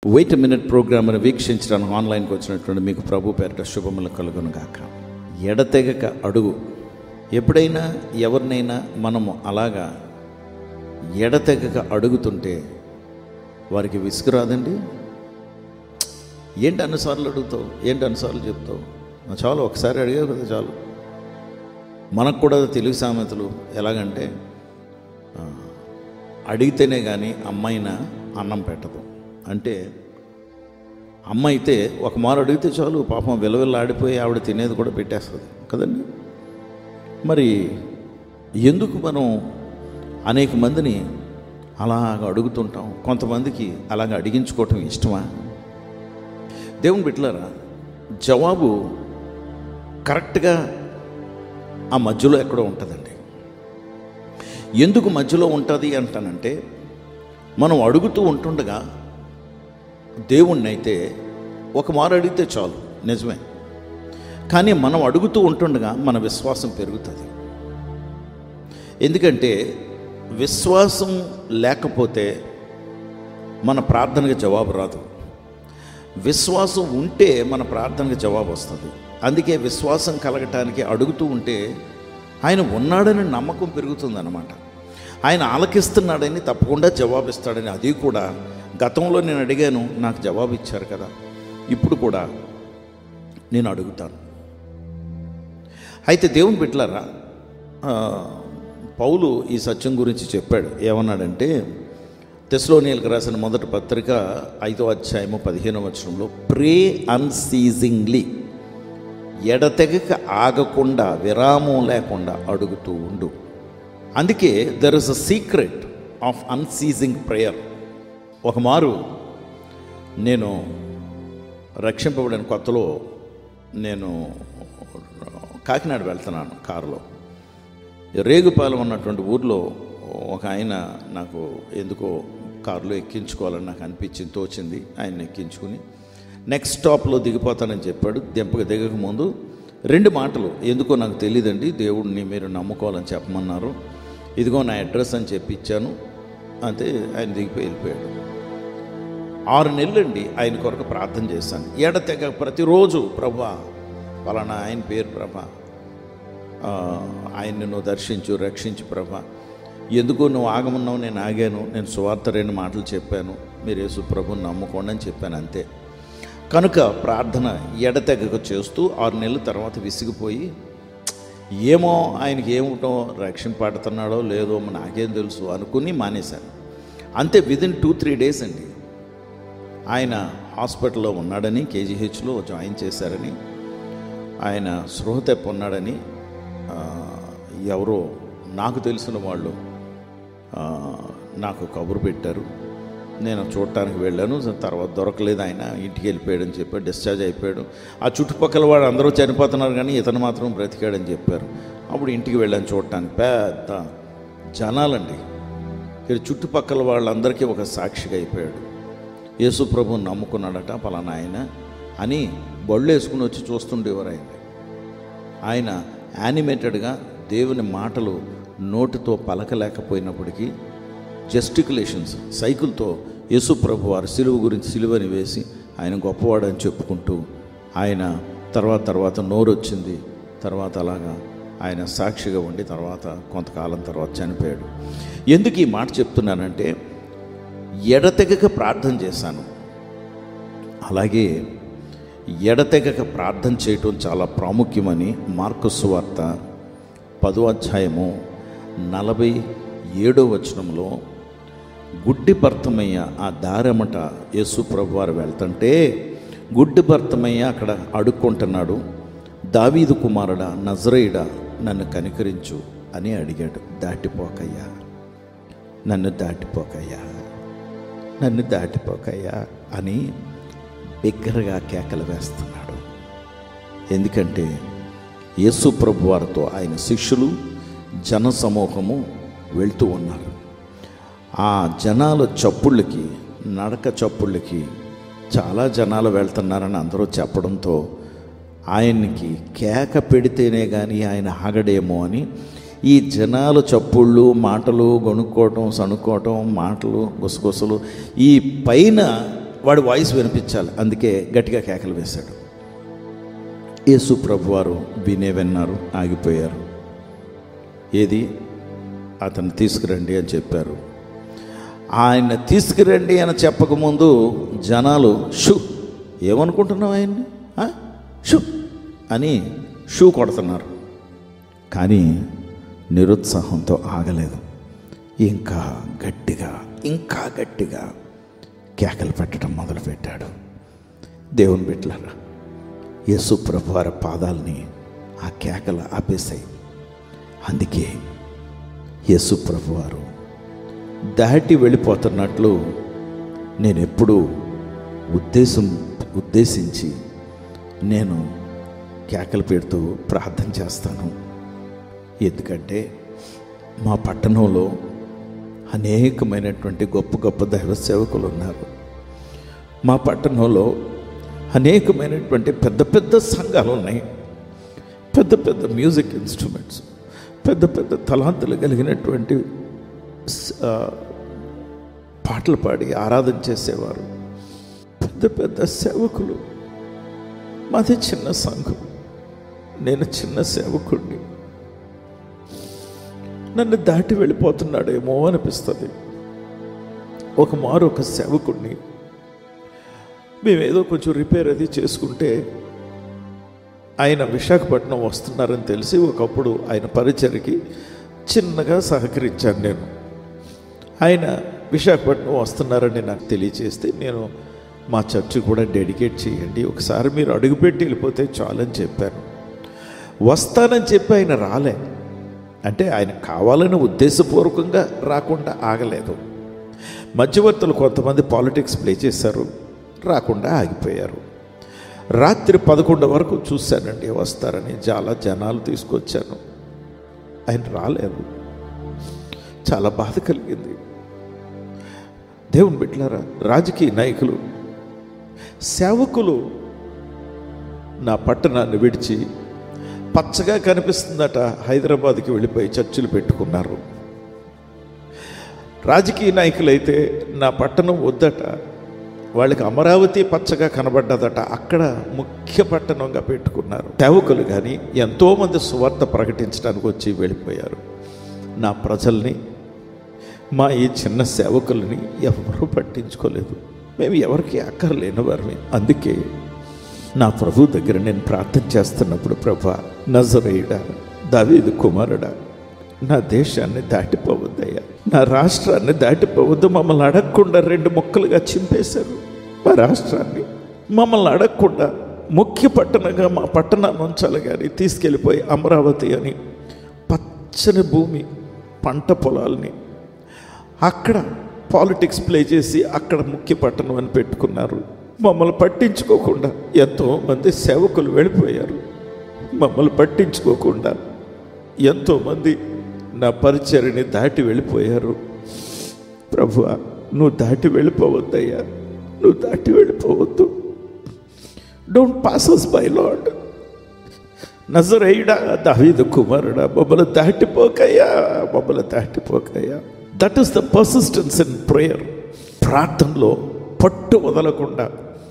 Wait minute ప్రోగ్రామ్ని వీక్షించడానికి ఆన్లైన్కి వచ్చినటువంటి మీకు ప్రభు పేరిట శుభములు కలుగును గాక. ఎడతెగక అడుగు. ఎప్పుడైనా ఎవరినైనా మనము అలాగా ఎడతెగక అడుగుతుంటే వారికి విసుగురాదండి? ఏంటి అన్నిసార్లు అడుగుతావు, ఏంటి అన్నిసార్లు చెప్తావు, చాలు ఒకసారి అడిగావు కదా చాలు. మనకు కూడా తెలుగు సామెతలు ఎలాగంటే, అడిగితేనే కానీ అమ్మాయిన అన్నం పెట్టదు. అంటే అమ్మ అయితే ఒక మారు అడిగితే చాలు, పాపం విలవిల్ల ఆడిపోయి ఆవిడ తినేది కూడా పెట్టేస్తుంది కదండి. మరి ఎందుకు మనం అనేక మందిని అలాగ అడుగుతుంటాం? కొంతమందికి అలాగ అడిగించుకోవటం ఇష్టమా? దేవుని బిడ్డలారా, జవాబు కరెక్ట్గా ఆ మధ్యలో ఎక్కడో ఉంటుందండి. ఎందుకు మధ్యలో ఉంటుంది అంటానంటే, మనం అడుగుతూ ఉంటుండగా దేవుణ్ణి అయితే ఒక మారు అడిగితే చాలు, నిజమే. కానీ మనం అడుగుతూ ఉంటుండగా మన విశ్వాసం పెరుగుతుంది. ఎందుకంటే విశ్వాసం లేకపోతే మన ప్రార్థనకి జవాబు రాదు. విశ్వాసం ఉంటే మన ప్రార్థనకి జవాబు వస్తుంది. అందుకే విశ్వాసం కలగటానికి అడుగుతూ ఉంటే ఆయన ఉన్నాడని నమ్మకం పెరుగుతుందన్నమాట. ఆయన ఆలకిస్తున్నాడని, తప్పకుండా జవాబిస్తాడని. అది కూడా గతంలో నేను అడిగాను, నాకు జవాబు ఇచ్చారు కదా, ఇప్పుడు కూడా నేను అడుగుతాను. అయితే దేవుని బిడ్డలారా, పౌలు ఈ సత్యం గురించి చెప్పాడు. ఏమన్నాడంటే, తెస్సలోనియలకు రాసిన మొదటి పత్రిక 5వ అధ్యాయము 15వ వచనంలో, ప్రే అన్సీజింగ్లీ, ఎడతెగక ఆగకుండా, విరామం లేకుండా అడుగుతూ ఉండు. అందుకే there is a secret of unceasing prayer. ఒక మారు నేను రక్షింపబడిన కొత్తలో నేను కాకినాడ వెళ్తున్నాను కారులో. రేగుపాలెం ఉన్నటువంటి ఊర్లో ఒక ఆయన నాకు ఎందుకో కారులో ఎక్కించుకోవాలని నాకు అనిపించింది, తోచింది. ఆయన ఎక్కించుకుని నెక్స్ట్ స్టాప్లో దిగిపోతానని చెప్పాడు. దిగక ముందు 2 మాటలు, ఎందుకో నాకు తెలియదండి, దేవుడిని మీరు నమ్ముకోవాలని చెప్పమన్నారు, ఇదిగో నా అడ్రస్ అని చెప్పి ఇచ్చాను. అంతే, ఆయన దిగిపోయి వెళ్ళిపోయాడు. 6 నెలలండి ఆయన కొరకు ప్రార్థన చేశాను. ఎడతెగ ప్రతిరోజు, ప్రభా పలానా ఆయన పేరు ప్రభా, ఆయన్ని నువ్వు దర్శించు, రక్షించు ప్రభా, ఎందుకు నువ్వు ఆగమన్నావు, నేను ఆగాను, నేను సువార్త 2 మాటలు చెప్పాను, మీరు యేసు ప్రభుని నమ్ముకోండి అని చెప్పాను, అంతే. కనుక ప్రార్థన ఎడతెగక చేస్తూ 6 నెలల తర్వాత విసిగిపోయి, ఏమో ఆయనకి ఏమిటో రక్షింపడుతున్నాడో లేదో నాకేం తెలుసు అనుకుని మానేశాను. అంతే. విదిన్ 2-3 డేస్ అండి ఆయన హాస్పిటల్లో ఉన్నాడని, కేజీహెచ్లో జాయిన్ చేశారని, ఆయన స్పృహ తప్పి ఉన్నాడని ఎవరో నాకు తెలిసిన వాళ్ళు నాకు కబురు పెట్టారు. నేను చూడటానికి వెళ్ళాను. తర్వాత దొరకలేదు, ఆయన ఇంటికి వెళ్ళిపోయాడని చెప్పాడు, డిశ్చార్జ్ అయిపోయాడు. ఆ చుట్టుపక్కల వాడు అందరూ చనిపోతున్నారు కానీ ఇతను మాత్రం బ్రతికాడని చెప్పారు. అప్పుడు ఇంటికి వెళ్ళాను చూడటానికి. పెద్ద జనాలండి. ఇక్కడ చుట్టుపక్కల వాళ్ళందరికీ ఒక సాక్షిగా అయిపోయాడు. యేసు ప్రభువుని నమ్ముకున్నాడట పలానా ఆయన అని బళ్ళు వేసుకుని వచ్చి చూస్తుండేవారు. ఆయన యానిమేటెడ్గా దేవుని మాటలు నోటితో పలకలేకపోయినప్పటికీ జెస్టికులేషన్స్, సైకిల్తో యేసు ప్రభు వారు సిలువ గురించి సిలువని వేసి ఆయన గొప్పవాడని చెప్పుకుంటూ, ఆయన తర్వాత నోరు వచ్చింది. తర్వాత అలాగా ఆయన సాక్షిగా ఉండి తర్వాత కొంతకాలం తర్వాత చనిపోయాడు. ఎందుకు ఈ మాట చెప్తున్నానంటే, ఎడతెగక ప్రార్థన చేశాను. అలాగే ఎడతెగక ప్రార్థన చేయటం చాలా ప్రాముఖ్యమని మార్కు సువార్త 10వ అధ్యాయము 47వ వచనంలో, గుడ్డి భర్తమయ్య ఆ దారెమట యేసు ప్రభు వారు వెళ్తుంటే, గుడ్డి భర్తమయ్య అక్కడ అడుక్కుంటున్నాడు. దావీదు కుమారుడా, నజరేయుడా, నన్ను కనికరించు అని అడిగాడు. దాటిపోకయ్యా, నన్ను దాటిపోకయ్యా, నన్ను దాటిపోకయ్యా అని బిగ్గరగా కేకలు వేస్తున్నాడు. ఎందుకంటే యేసు ప్రభు వారితో ఆయన శిష్యులు, జన సమూహము వెళ్తూ ఉన్నారు. ఆ జనాల చప్పుళ్ళకి, నడక చప్పుళ్ళకి చాలా జనాలు వెళ్తున్నారని అందరూ చెప్పడంతో ఆయనకి కేక పెడితేనే కానీ ఆయన ఆగడేమో అని ఈ జనాలు చప్పుళ్ళు, మాటలు, గొనుక్కోవటం, సణుక్కోవటం, మాటలు, గుసగుసలు, ఈ పైన వాడి వాయిస్ వినిపించాలి, అందుకే గట్టిగా కేకలు వేశాడు. యేసు ప్రభువారు విన్నారు, ఆగిపోయారు. ఏది? అతను తీసుకురండి అని చెప్పారు. ఆయన తీసుకురండి అని చెప్పకముందు జనాలు షూ, ఏమనుకుంటున్నావు ఆయన్ని, షూ అని షూ కొడుతున్నారు. కానీ నిరుత్సాహంతో ఆగలేదు. ఇంకా గట్టిగా కేకలు పెట్టడం మొదలుపెట్టాడు. దేవుని బిడ్డలారా, యేసు ప్రభువారి పాదాలని ఆ కేకలు ఆపేశాయి. అందుకే యేసు ప్రభువారు దాటి వెళ్ళిపోతున్నట్లు నేను ఎప్పుడూ ఉద్దేశించి నేను కేకలు పెడుతూ ప్రార్థన చేస్తాను. ఎందుకంటే మా పట్టణంలో అనేకమైనటువంటి గొప్ప దైవ సేవకులు ఉన్నారు. మా పట్టణంలో అనేకమైనటువంటి పెద్ద సంఘాలు ఉన్నాయి. పెద్ద మ్యూజిక్ ఇన్స్ట్రుమెంట్స్, పెద్ద తలాంతులు కలిగినటువంటి పాటలు పాడి ఆరాధన చేసేవారు, పెద్ద సేవకులు. మాది చిన్న సంఘం, నేను చిన్న సేవకుడిని. నన్ను దాటి వెళ్ళిపోతున్నాడేమో అనిపిస్తుంది. ఒక సేవకుడిని మేమేదో కొంచెం రిపేర్ అది చేసుకుంటే ఆయన విశాఖపట్నం వస్తున్నారని తెలిసి ఒకప్పుడు ఆయన పరిచర్కి చిన్నగా సహకరించాను నేను. ఆయన విశాఖపట్నం వస్తున్నారని నాకు తెలియచేస్తే నేను మా చర్చి కూడా డెడికేట్ చేయండి, ఒకసారి మీరు అడుగుపెట్టి వెళ్ళిపోతే చాలని చెప్పాను. వస్తానని చెప్పి ఆయన రాలే. అంటే ఆయన కావాలని ఉద్దేశపూర్వకంగా రాకుండా ఆగలేదు. మధ్యవర్తులు కొంతమంది పాలిటిక్స్ ప్లే చేశారు, రాకుండా ఆగిపోయారు. రాత్రి 11 వరకు చూశానండి వస్తారని, చాలా జనాలు తీసుకొచ్చాను, ఆయన రాలేదు. చాలా బాధ కలిగింది. దేవుని బిడ్డలారా, రాజకీయ నాయకులు, సేవకులు నా పట్టణాన్ని విడిచి పచ్చగా కనిపిస్తుందట హైదరాబాద్కి వెళ్ళిపోయి చర్చిలు పెట్టుకున్నారు. రాజకీయ నాయకులైతే నా పట్టణం వద్దట, వాళ్ళకి అమరావతి పచ్చగా కనబడ్డదట, అక్కడ ముఖ్య పట్టణంగా పెట్టుకున్నారు. సేవకులు కానీ ఎంతోమంది సువార్త ప్రకటించడానికి వచ్చి వెళ్ళిపోయారు. నా ప్రజల్ని, మా ఈ చిన్న సేవకుల్ని ఎవరూ పట్టించుకోలేదు. మేము ఎవరికి అక్కర్లేని వారిని. అందుకే నా ప్రభు దగ్గర నేను ప్రార్థన చేస్తున్నప్పుడు, ప్రభా, నజరేయుడా, దావీదు కుమారుడా, నా దేశాన్ని దాటిపోవద్దయ్యా, నా రాష్ట్రాన్ని దాటిపోవద్దు. మమ్మల్ని అడగకుండా 2 ముక్కలుగా చింపేశారు మా రాష్ట్రాన్ని. మమ్మల్ని అడగకుండా ముఖ్య పట్టణంగా మా పట్టణాన్ని ఉంచాలి కానీ తీసుకెళ్ళిపోయి అమరావతి అని పచ్చని భూమి, పంట పొలాల్ని అక్కడ పాలిటిక్స్ ప్లే చేసి అక్కడ ముఖ్య పట్టణం అని పెట్టుకున్నారు. మమ్మల్ని పట్టించుకోకుండా ఎంతోమంది సేవకులు వెళ్ళిపోయారు. మమ్మల్ని పట్టించుకోకుండా ఎంతోమంది నా పరిచర్ని దాటి వెళ్ళిపోయారు. ప్రభువా, నువ్వు దాటి వెళ్ళిపోవద్దయ్యా, నువ్వు దాటి వెళ్ళిపోవద్దు. Don't pass us by Lord. నజరేయుడా, దావీదు కుమారుడా, మమ్మల్ని దాటిపోకయ్యా, మమ్మల్ని దాటిపోకయ్యా. That is the persistence in prayer. ప్రార్థనలో పట్టు వదలకుండా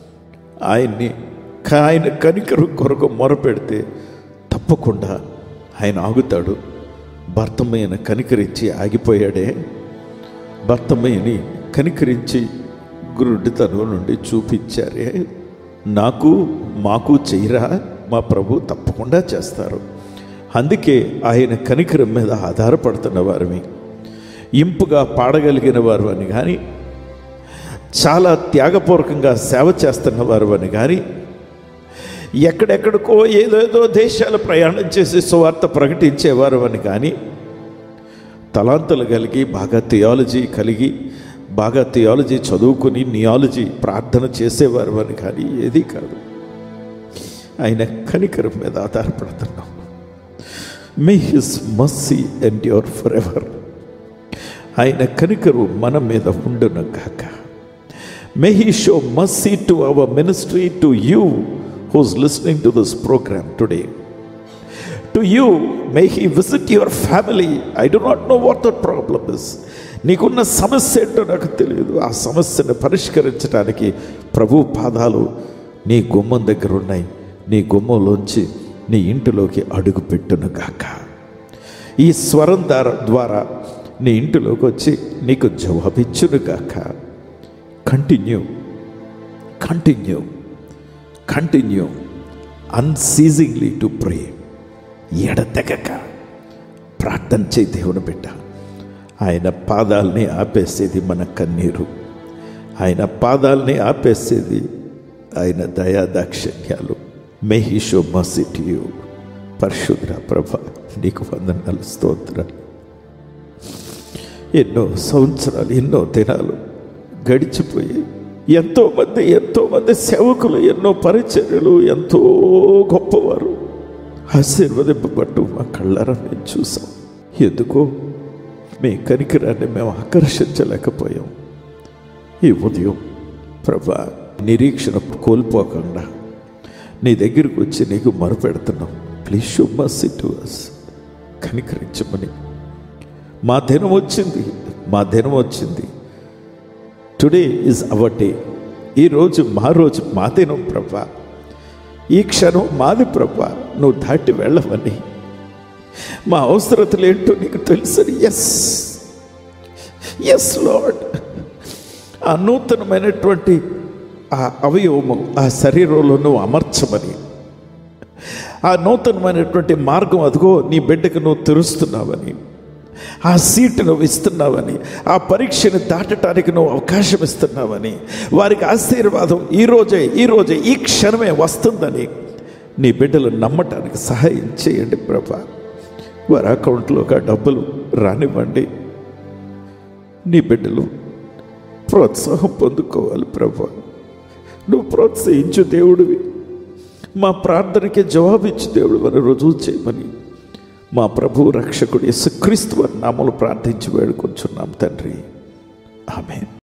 ఆయన కనికరం కొరకు మొరపెడితే తప్పకుండా ఆయన ఆగుతాడు. భర్తమయ్యను కనికరించి ఆగిపోయాడే, భర్తమయ్యని కనికరించి గురుడితనం నుండి చూపించారే. మాకు చెయ్యరా, మా ప్రభు తప్పకుండా చేస్తారు. అందుకే ఆయన కనికరం మీద ఆధారపడుతున్న వారిని, ఇంపుగా పాడగలిగిన వారు అని కానీ, చాలా త్యాగపూర్వకంగా సేవ చేస్తున్న వారు అని కానీ, ఎక్కడెక్కడికో ఏదేదో దేశాలు ప్రయాణం చేసి సువార్త ప్రకటించేవారు అని కానీ, తలాంతులు కలిగి బాగా థియాలజీ చదువుకుని నియాలజీ ప్రార్థన చేసేవారు అని కానీ ఏది కాదు. ఆయన కనికరం మీద ఆధారపడుతున్నాం. May his mercy endure forever. ఆయన కనికరం మన మీద ఉండును గాక. May he show mercy to our ministry, to you who's listening to this program today. To you, may he visit your family. I do not know what the problem is. నీకున్న సమస్య ఏంటో నాకు తెలియదు. ఆ సమస్యను పరిష్కరించడానికి ప్రభు పాదాలు నీ గుమ్మం దగ్గర ఉన్నాయి. నీ గుమ్మంలోంచి నీ ఇంటిలోకి అడుగు పెట్టును గాక. ఈ స్వరం ద్వారా నీ ఇంటిలోకి వచ్చి నీకు జవాబిచ్చును గాక. Continue unceasingly to pray. ఎడతెగక ప్రార్థన చేయి దేవుని బిడ్డ. ఆయన పాదాలని ఆపేసేది మన కన్నీరు, ఆయన పాదాలని ఆపేసేది ఆయన దయాదాక్షిణ్యాలు. May he show mercy to you. పరిశుద్ధ ప్రభా, నీకు వందనాలు, స్తోత్రాలు. ఎన్నో సంవత్సరాలు, ఎన్నో దినాలు గడిచిపోయి ఎంతోమంది సేవకులు, ఎన్నో పరిచర్యలు, ఎంతో గొప్పవారు ఆశీర్వదింపబట్టు మా కళ్ళారా మేము చూసాం. ఎందుకో మీ కనికరాన్ని మేము ఆకర్షించలేకపోయాం. ఈ ఉదయం ప్రభా, నిరీక్షణ కోల్పోకుండా నీ దగ్గరికి వచ్చి నీకు మొరపెడుతున్నాం. Please show mercy to us. కనికరించమని. మా దినం వచ్చింది. Today is our day. ఈరోజు మా దినం ప్రభా. ఈ క్షణం మాది ప్రభా. నువ్వు దాటి వెళ్ళవని, మా అవసరతలు ఏంటో నీకు తెలుసని. Yes Lord. ఆ నూతనమైనటువంటి ఆ అవయవము ఆ శరీరంలో నువ్వు అమర్చమని, ఆ నూతనమైనటువంటి మార్గం అదిగో నీ బిడ్డకు నువ్వు తెరుస్తున్నావని, ఆ సీటు నువ్వు ఇస్తున్నావని, ఆ పరీక్షను దాటడానికి నువ్వు అవకాశం ఇస్తున్నావని, వారికి ఆశీర్వాదం ఈరోజే ఈ క్షణమే వస్తుందని నీ బిడ్డలు నమ్మటానికి సహాయం చేయండి ప్రభా. వారి అకౌంట్లోకి ఆ డబ్బులు రానివ్వండి. నీ బిడ్డలు ప్రోత్సాహం పొందుకోవాలి ప్రభా. నువ్వు ప్రోత్సహించు దేవుడివి. మా ప్రార్థనకి జవాబిచ్చు దేవుడు అని రుజువు చేయమని మా ప్రభువు రక్షకుడు యేసుక్రీస్తు వారి నామములో ప్రార్థించి వేడుకొంచున్నాం తండ్రి. ఆమేన్.